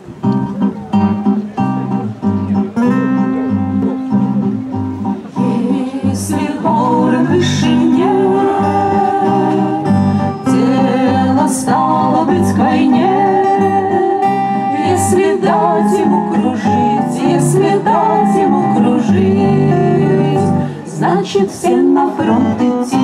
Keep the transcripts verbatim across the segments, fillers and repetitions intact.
Если ворон в вышине, дело стало быть войне. Если дать ему кружить, если дать ему кружить, значит все на фронт идти.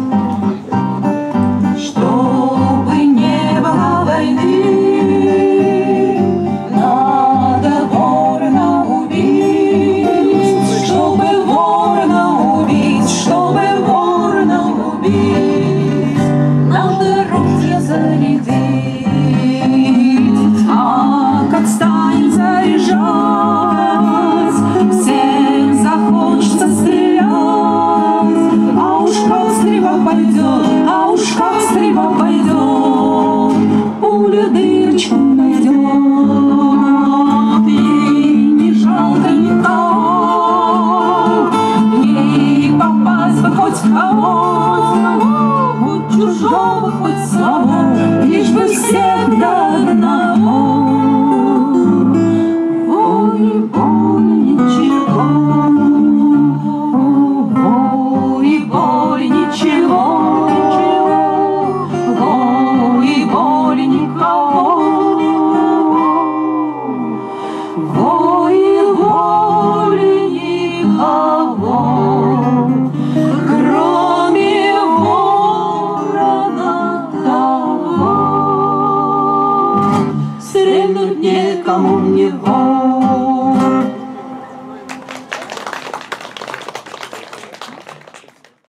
Чтобы не было войны, надо ворона убить. Чтобы ворона убить, чтобы ворона убить, надо ружья зарядить. А как станет заряжать, всем захочется стрелять. А уж как стрельба пойдет, а уж как стрельба пойдет, пуля дырочку найдет. Ей не жалко никого, ей попасть бы хоть в кого, хоть чужого, хоть своего, лишь бы всех до одного. Ой, боль, ничего, ой, боль, ничего, ой, боль, никого, ой, боль, никого, кроме ворона того. Стрельнуть некому в него.